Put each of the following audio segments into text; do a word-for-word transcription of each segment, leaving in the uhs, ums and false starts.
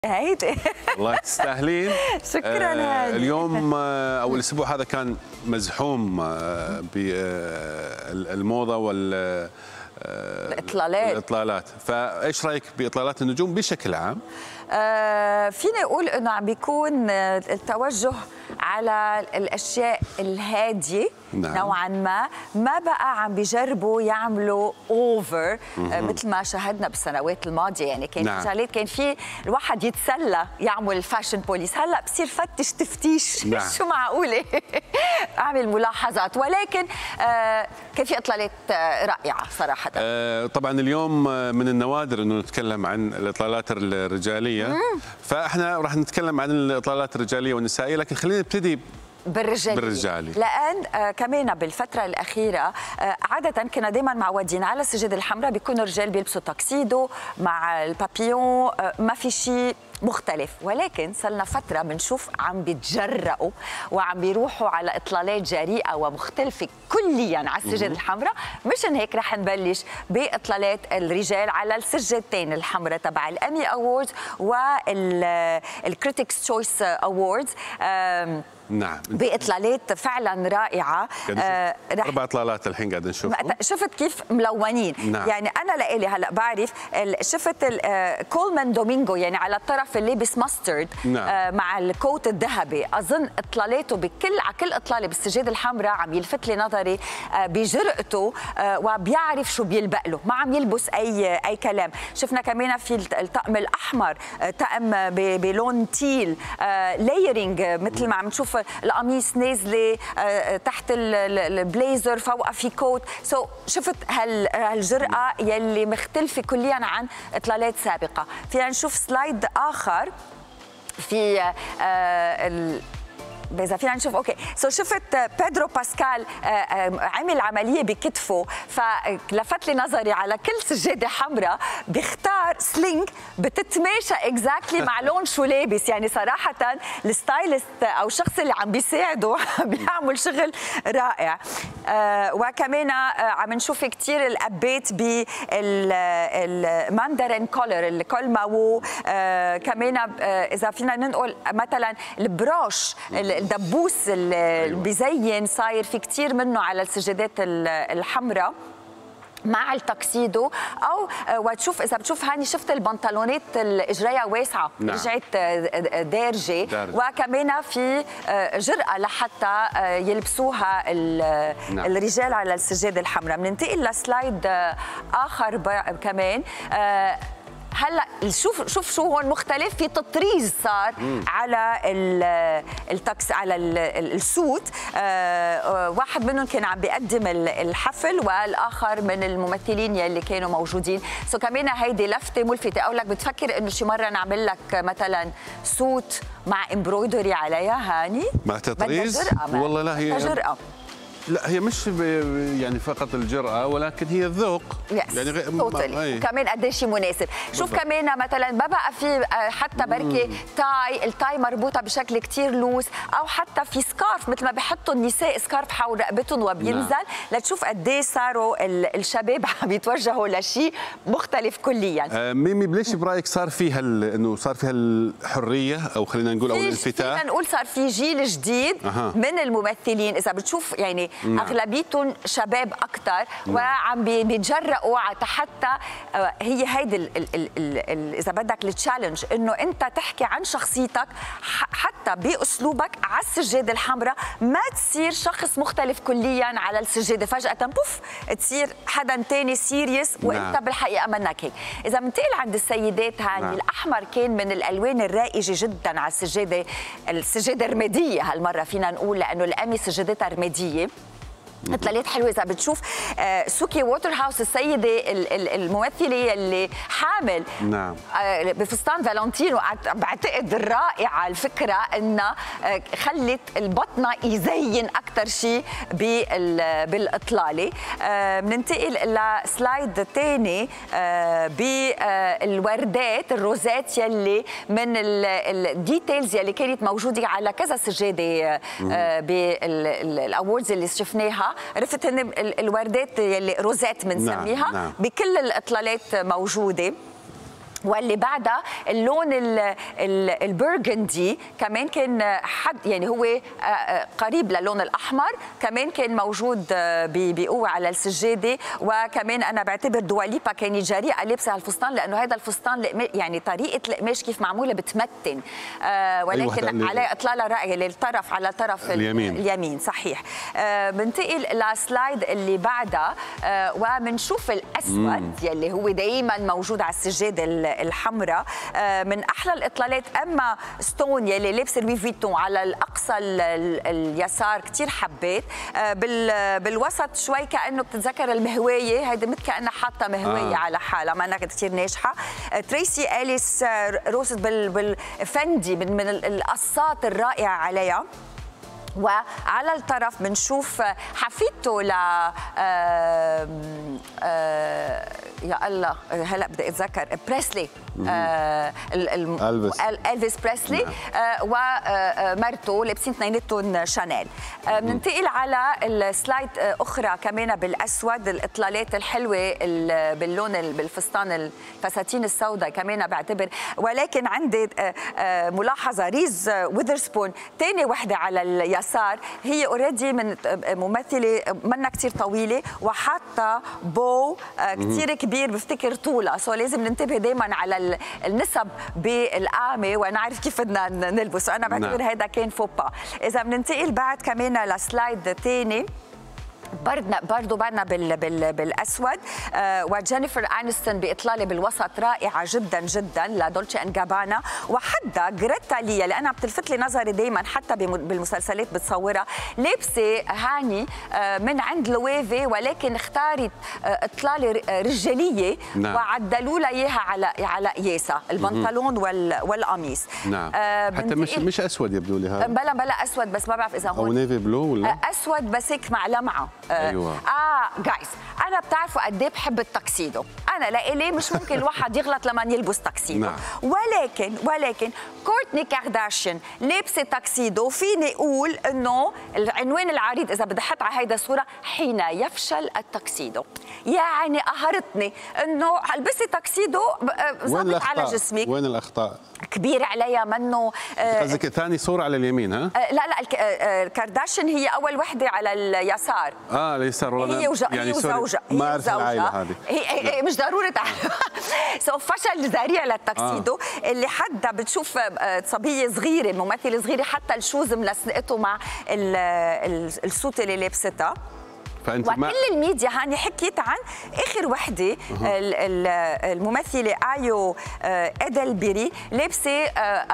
هيدي والله تستاهلين. شكرا. آه اليوم آه او الاسبوع هذا كان مزحوم آه بالموضه وال الاطلالات الاطلالات، فايش رايك باطلالات النجوم بشكل عام؟ آه فيني اقول انه عم بيكون التوجه على الاشياء الهاديه. نعم. نوعا ما ما بقى عم بيجربوا يعملوا اوفر آه مثل ما شاهدنا بالسنوات الماضيه، يعني كان نعم. في شغلات كان في الواحد يتسلى يعمل الفاشن بوليس، هلا بصير فتش تفتيش. نعم. شو معقوله اعمل ملاحظات، ولكن آه كان في اطلالات آه رائعه صراحه. آه طبعا اليوم من النوادر انه نتكلم عن الاطلالات الرجاليه، مم. فاحنا راح نتكلم عن الاطلالات الرجاليه والنسائيه، لكن خلينا نبتدي بالرجالي. بالرجالي لان آه كمان بالفتره الاخيره آه عاده كنا دائما معودين على السجاده الحمراء بيكونوا الرجال بيلبسوا تاكسيدو مع البابيون، آه ما في شيء مختلف، ولكن صرنا فتره بنشوف عم بيتجرأوا وعم بيروحوا على اطلالات جريئه ومختلفه كليا على السجاده الحمراء. مشان هيك رح نبلش باطلالات الرجال على السجادتين الحمراء تبع الامي اووردز والكريتكس تشويس اووردز. نعم، باطلالات فعلا رائعه. آه اربع اطلالات الحين قاعد نشوفهم. شفت كيف ملونين. نعم. يعني انا لإلي هلا بعرف شفت كولمان دومينغو يعني على الطرف اللي لابس ماسترد. نعم. آه مع الكوت الذهبي، اظن اطلالاته بكل على كل اطلاله بالسجاده الحمراء عم يلفت لي نظري آه بجرأته آه وبيعرف شو بيلبق له، ما عم يلبس اي اي كلام. شفنا كمان في الطقم الاحمر آه طقم بلون تيل، آه لايرنج مثل ما عم نشوف القميص نازله تحت البليزر فوقها في كوت. سو so, شفت هالجرأة يلي مختلفه كليا عن اطلالات سابقه. فينا نشوف سلايد اخر في آه إذا فينا نشوف. اوكي سو so, شفت بيدرو باسكال عمل عمليه بكتفه، فلفت لي نظري على كل سجاده حمراء بيختار سلينج بتتماشى اكزاكتلي مع لون شو لابس. يعني صراحه الستايلست او الشخص اللي عم بيساعده بيعمل شغل رائع. آه وكمان آه عم نشوف كثير الابات بالماندرين كولر الكولماو. آه كمان آه اذا فينا ننقل مثلا البروش الدبوس اللي بيزين صاير في كثير منه على السجادات الحمراء مع التاكسيدو، او وتشوف اذا بتشوف هاني شفت البنطلونات الاجريه واسعه. نعم. رجعت دارجه. دارج. وكمان في جرأه لحتى يلبسوها نعم. الرجال على السجاده الحمراء. بننتقل لسلايد اخر كمان. هلا شوف شوف شو هون مختلف، في تطريز صار مم. على التاكس على السوت. آه واحد منهم كان عم بيقدم الحفل والاخر من الممثلين يلي كانوا موجودين. سو كمان هيدي لفته ملفته. اقول لك بتفكر انه شي مره نعمل لك مثلا سوت مع امبرويدري عليها هاني مع تطريز؟ والله لا، هي جرأة. لا هي مش يعني فقط الجرأة، ولكن هي الذوق. يس. يعني غ... توتالي. وكمان قديش مناسب. شوف بالضبط. كمان مثلا ما بقى في حتى بركي تاي، التاي مربوطه بشكل كثير لوس، او حتى في سكارف مثل ما بحطوا النساء سكارف حول رقبتهم وبينزل. نعم. لتشوف قديش صاروا الشباب عم يتوجهوا لشيء مختلف كليا. آه ميمي ليش برايك صار فيها انه صار فيها الحريه، او خلينا نقول او الانفتاح؟ فينا نقول صار في جيل جديد أه. من الممثلين. اذا بتشوف يعني نعم. اغلبيتهم شباب اكثر. نعم. وعم بيتجرأوا حتى هي هيدي اذا بدك التشالنج، انه انت تحكي عن شخصيتك حتى باسلوبك على السجاده الحمراء، ما تصير شخص مختلف كليا على السجاده فجاه بوف تصير حدا ثاني سيريس وانت نعم. بالحقيقه منك هيك. اذا بنتقل عند السيدات هاني. نعم. الاحمر كان من الالوان الرائجه جدا على السجاده السجاده الرماديه هالمره فينا نقول، لانه الامي سجادتها رماديه. اطلالات حلوه. اذا بتشوف آه سوكي ووتر هاوس السيده الممثله اللي حامل. نعم. آه بفستان فالنتينو، بعتقد رائعه الفكره انها آه خلت البطنه يزين اكثر شيء بالاطلاله. بننتقل آه لسلايد ثاني آه بالوردات الروزات يلي من الديتيلز يلي كانت موجوده على كذا سجاده آه بالاووردز اللي شفناها. عرفت هن الوردات اللي روزات بنسميها. نعم. نعم. بكل الاطلالات موجوده. واللي بعدها اللون البرغندي كمان كان حد يعني هو قريب للون الاحمر، كمان كان موجود بقوه على السجاده. وكمان انا بعتبر دواليبا كانت جريئه لابسه هالفستان، لانه هذا الفستان يعني طريقه القماش كيف معموله بتمتن، ولكن عليه اطلاله رائعه للطرف على طرف اليمين, اليمين صحيح. بنتقل لسلايد اللي بعدها وبنشوف الاسود يلي هو دائما موجود على السجاده الحمراء. من احلى الاطلالات اما ستون يلي لابسه لوي فيتون على الاقصى اليسار كثير حبيت، بالوسط شوي كانه بتتذكر المهوايه، هيدي مثل كانها حاطه مهوايه آه. على حالها ما انها كثير ناجحه. تريسي اليس روست بالفندي من من القصات الرائعه عليها. وعلى الطرف بنشوف حفيدته ل آه آه يا الله هلا بدي اتذكر بريسلي، آه الفيس بريسلي آه ومرته لابسين اثنيناتهم شانيل. بننتقل آه على السلايد آه اخرى كمان بالاسود، الاطلالات الحلوه باللون بالفستان الفساتين السوداء كمان بعتبر. ولكن عندي آه آه ملاحظه، ريز ويذرسبون ثاني وحده على اليسار هي اوريدي من ممثله منا كثير طويله وحاطه بو آه كثير كبير بفتكر طولها، سو لازم ننتبه دائما على النسب بالقامه ونعرف كيف بدنا نلبس. انا بعتبر هذا كان فوبا. اذا بننتقل بعد كمان لسلايد ثاني بردنا برضه بعدنا بال بال بالاسود، آه وجينيفر انستون باطلاله بالوسط رائعه جدا جدا لدولتشي اند جابانا. وحدا جريتا ليا اللي انا بتلفت لي نظري دائما حتى بالمسلسلات بتصورها، لابسه هاني آه من عند لويفي، ولكن اختارت آه اطلاله رجاليه نعم. وعدلوا لها اياها على على قياسها البنطلون وال والقميص نعم. آه حتى مش مش اسود يبدو لي هذا، بلا بلا اسود بس ما بعرف اذا هون او نيفي بلو ولا آه اسود بس هيك مع لمعه. ايوه اه جايز انا بتعرفوا قد ايه بحب التاكسيدو، انا لإلي مش ممكن الواحد يغلط لما يلبس تاكسيدو نعم. ولكن ولكن كورتني كارداشيان لابسه تاكسيدو، فيني اقول انه العنوان العريض اذا بدي احط على هيدا الصوره حين يفشل التاكسيدو. يعني قهرتني انه البسي تاكسيدو ظابط على جسمك. وين الاخطاء؟ كبير عليها منه. قصدك ثاني صوره على اليمين ها؟ آه لا لا الكارداشيان هي اول وحده على اليسار. اه اليسار والله هي وج... يعني وزوجها ما اعرف العائله هذه هي, هي مش ضروري تعرف. سو فشل ذريع للتاكسيدو آه. اللي حدا بتشوف صبيه صغيره ممثله صغيره حتى الشوز ملصقته مع السوت اللي لابستها. فانت وكل ما... الميديا هاني حكيت عن اخر وحده الممثله ايو ادلبيري لابسه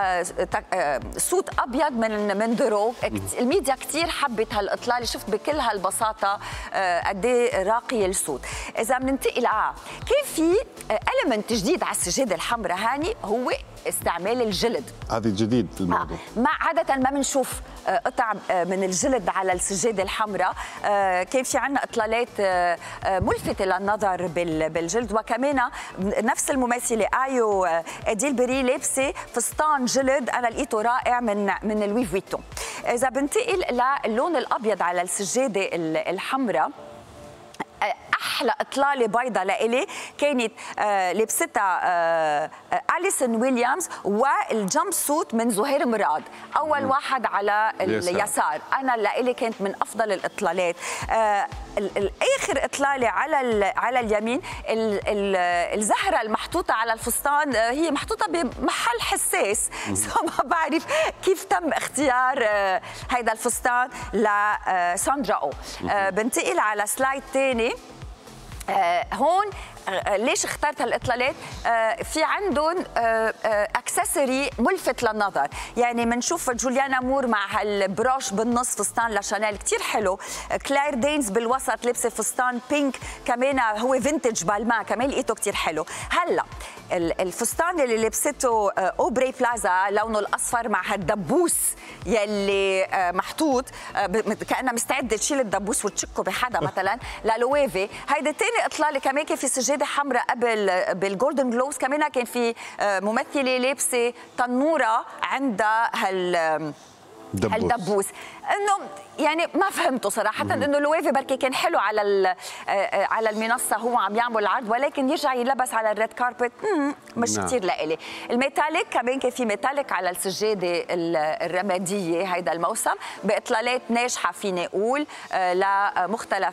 سوت ابيض من من درو. الميديا كثير حبت هالاطلاله، شفت بكل هالبساطه قد ايه راقي السوت. اذا بننتقل اه كان في المنت جديد على السجاده الحمراء هاني هو استعمال الجلد. هذا جديد الموضوع. ما عاده ما بنشوف قطع من الجلد على السجاده الحمراء. كان في عندنا اطلالات ملفته للنظر بالجلد. وكمان نفس الممثله ايو اديلبري لابسه فستان جلد انا لقيته رائع من من لوي فيتون. اذا بنتقل للون الابيض على السجاده الحمراء، احلى اطلاله بيضاء لإلي كانت آه لبستها آه اليسون ويليامز والجمب سوت من زهير مراد، اول مم. واحد على اليسار. انا لإلي كانت من افضل الاطلالات. آه الاخر اطلاله على على اليمين الزهره المحطوطه على الفستان هي محطوطه بمحل حساس، ما بعرف كيف تم اختيار هيدا الفستان لساندرا او. بنتقل على سلايد ثاني. هون ليش اخترت هالاطلالات؟ في عندهم اكسسوري ملفت للنظر، يعني بنشوف جوليانا مور مع هالبروش بالنص فستان لشانيل كثير حلو، كلاير دينز بالوسط لبسه فستان بينك كمان هو فينتج بالما كمان لقيته كثير حلو. هلا الفستان اللي لبسته اوبري بلازا لونه الاصفر مع هالدبوس يلي محطوط كانها مستعده تشيل الدبوس وتشكه بحدا مثلا للويفي، هيدي ثاني اطلاله كمان كان في سجاده حمراء قبل بالجولدن جلوبز، كمان كان في ممثله لابسه تنوره عندها هال دبوس. هالدبوس انه يعني ما فهمته صراحه انه الوافي بركي كان حلو على على المنصه هو عم يعمل العرض، ولكن يرجع يلبس على الريد كاربت مش نعم. كثير لإلي. الميتاليك كمان كان في ميتاليك على السجاده الرماديه هيدا الموسم باطلالات ناجحه فيني اقول لمختلف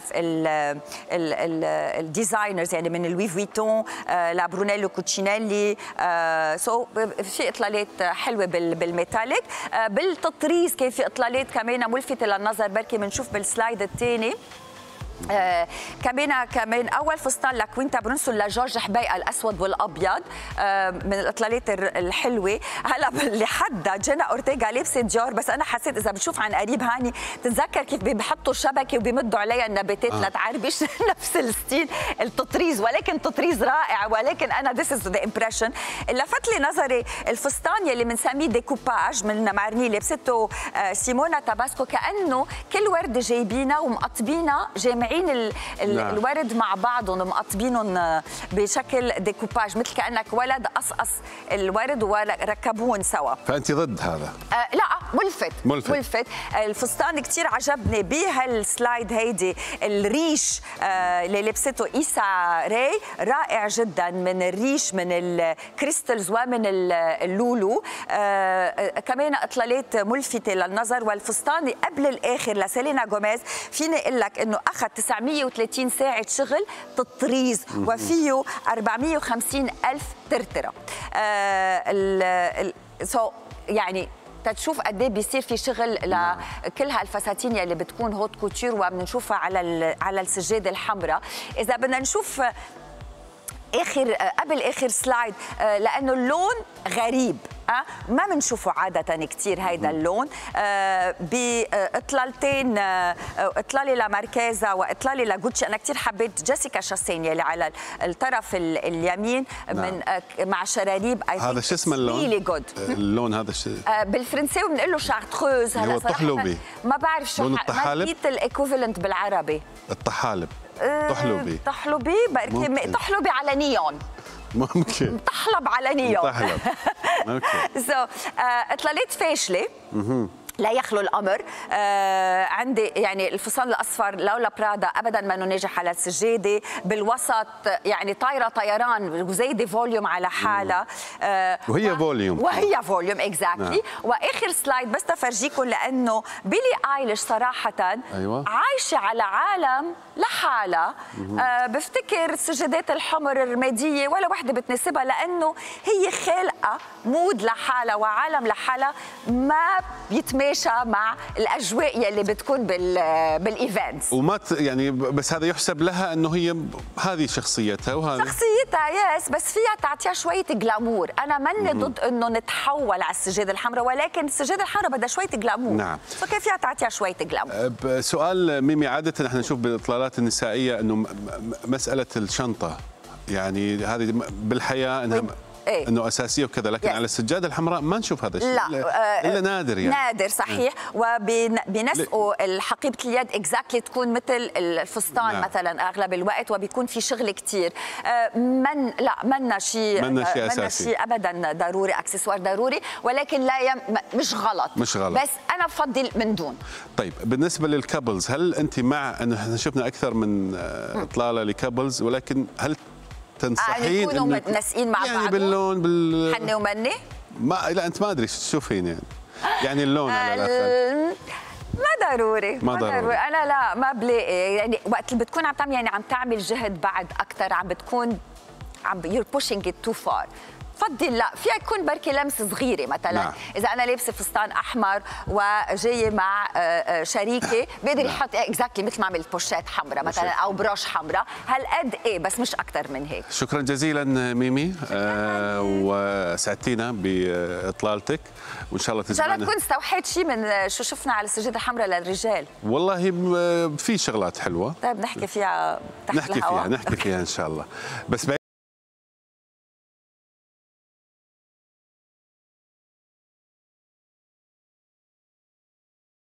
الديزاينرز، يعني من لوي فويتون لبرونيلو كوتشينيلي، سو في اطلالات حلوه بالميتاليك. بالتطريز كان في اطلالات كمان ملفته للنظر، بركي بنشوف بالسلايد الثاني آه كمان كمان اول فستان لكوينتا برونسون لجورج حبيقه الاسود والابيض آه من الاطلالات الحلوه. هلا اللي حدا جينا اورتيغا لابسه ديور، بس انا حسيت اذا بشوف عن قريب هاني بتتذكر كيف بيحطوا شبكه وبيمدوا عليها النباتات آه. لتعربش نفس الستيل التطريز، ولكن تطريز رائع. ولكن انا ذس از ذا امبريشن اللي لفت لي نظري الفستان يلي بنسميه ديكوباج من مارني لبسته آه سيمونا تاباسكو، كانه كل ورده جايبينها ومقطبينها جامعين ال ال نعم. الورد مع بعضهم ومقطبينهم بشكل ديكوباج، مثل كانك ولد قصقص الورد وركبوهم سوا. فانت ضد هذا؟ آه لا ملفت ملفت, ملفت. الفستان كثير عجبني بهالسلايد هيدي. الريش آه اللي لبسته إيسا راي رائع جدا، من الريش من الكريستالز ومن اللولو. آه كمان اطلالات ملفته للنظر. والفستان قبل الاخر لسيلينا جوميز فيني اقول لك انه اخذ تسعمية وثلاثين ساعة شغل تطريز وفيه أربعمية وخمسين ألف ترترة. آه ال ال سو يعني تشوف قد ايه بيصير في شغل لكل هالفساتين يلي بتكون هوت كوتشور وبنشوفها على على السجاده الحمراء. اذا بدنا نشوف اخر قبل اخر سلايد، لانه اللون غريب أه؟ ما بنشوفه عادة كثير هيدا اللون. أه بإطلالتين، أه إطلالة لماركيزا وإطلالة لغوتشي. أنا كثير حبيت جيسيكا شاسين يلي على الطرف اليمين من أه مع شراريب. هذا شو اسمه اللون؟ really اللون هذا شو؟ أه بالفرنساوي بنقول له شارتروز. هلا الطحلوبي ما بعرف شو لون الطحالب؟ ما لقيت الايكوفالنت بالعربي. الطحالب طحلوبي طحلوبي بركي طحلوبي على نيون ممكن طحلب على نيون طحلب اوكي. سو اطلالات فاشله لا يخلو الامر. آه عندي يعني الفستان الاصفر لولا برادا ابدا ما ناجح على السجاده. بالوسط يعني طايره طيران وزايده فوليوم على حالها. آه وهي و... فوليوم وهي فوليوم اكزاكتلي. نعم. واخر سلايد بس تفرجيكم، لانه بيلي ايليش صراحه أيوة. عايشه على عالم لحالها. آه بفتكر السجادات الحمر الرماديه ولا وحده بتناسبها، لانه هي خالقه مود لحالها وعالم لحالها ما بيتم مع الاجواء يلي بتكون بال بالايفنتس. وما يعني بس هذا يحسب لها انه هي هذه شخصيتها وهذه شخصيتها يس، بس فيها تعطيها شويه جلامور. انا ماني ضد انه نتحول على السجاده الحمراء، ولكن السجاده الحمراء بدها شويه جلامور. نعم. فكيف فيها تعطيها شويه جلامور. سؤال ميمي، عاده نحن نشوف بالاطلالات النسائيه انه مساله الشنطه يعني هذه بالحياه انها إيه؟ انه اساسيه وكذا، لكن yes. على السجاده الحمراء ما نشوف هذا الشيء. لا الا, إلا نادر يعني. نادر صحيح. وبنسقوا الحقيبه اليد اكزاكتلي تكون مثل الفستان نعم. مثلا اغلب الوقت، وبيكون في شغل كثير. من لا منا شيء منا شيء اساسي شيء ابدا ضروري، اكسسوار ضروري، ولكن لا يم مش غلط مش غلط بس انا بفضل من دون. طيب بالنسبه للكابلز، هل انت مع انه احنا شفنا اكثر من اطلاله لكابلز، ولكن هل تنصحين يعني يكونوا متناسقين مع يعني بعض باللون بال حني ومني؟ ما لا انت ما ادري شو تشوفين يعني يعني اللون على الاقل ما ضروري ما ضروري. ضروري انا لا ما بلاقي يعني وقت اللي بتكون عم تعمل يعني عم تعمل جهد بعد اكثر، عم بتكون عم يور بوشينج ات تو فار. بفضل لا فيها يكون بركي لمس صغيره مثلا. نعم. اذا انا لابسه فستان احمر وجايه مع شريكي بقدر يحط اكزاكتلي مثل ما عملت بوشات حمراء مثلا او بروش حمراء هالقد ايه، بس مش اكثر من هيك. شكرا جزيلا ميمي، آه وسعدتينا باطلالتك، وان شاء الله تجمعنا. ان شاء الله تكون استوحيت شيء من شو شفنا على السجاده الحمراء للرجال. والله في شغلات حلوه. طيب نحكي فيها تحت نحكي الهواء. فيها نحكي فيها ان شاء الله. بس